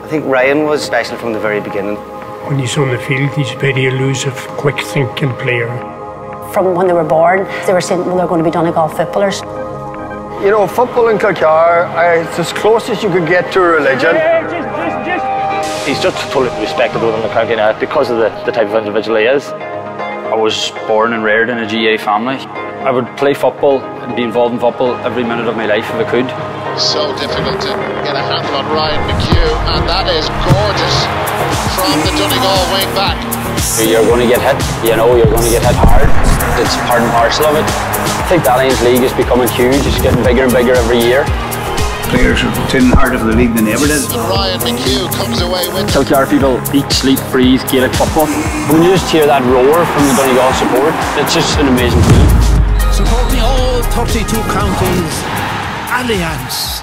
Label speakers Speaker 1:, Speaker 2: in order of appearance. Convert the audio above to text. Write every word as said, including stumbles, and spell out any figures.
Speaker 1: I think Ryan was special from the very beginning.
Speaker 2: When he's on the field, he's a very elusive, quick-thinking player.
Speaker 3: From when they were born, they were saying, well, they're going to be Donegal footballers.
Speaker 4: You know, football in Kilcar, uh, it's as close as you could get to a religion.
Speaker 5: He's just totally respectable in the county now because of the, the type of individual he is. I was born and reared in a G A A family. I would play football and be involved in football every minute of my life if I could.
Speaker 6: So difficult to get a handle on Ryan McHugh, and that is gorgeous from the Donegal wing back.
Speaker 5: You're going to get hit, you know, you're going to get hit hard. It's part and parcel of it. I think the Alliance League is becoming huge, it's getting bigger and bigger every year.
Speaker 7: Players are training harder for the league than they ever did.
Speaker 6: And Ryan McHugh comes away with
Speaker 5: Kilcar people eat, sleep, breathe Gaelic football. When you just hear that roar from the Donegal support, it's just an amazing feeling.
Speaker 8: Supporting all thirty-two counties, Alliance.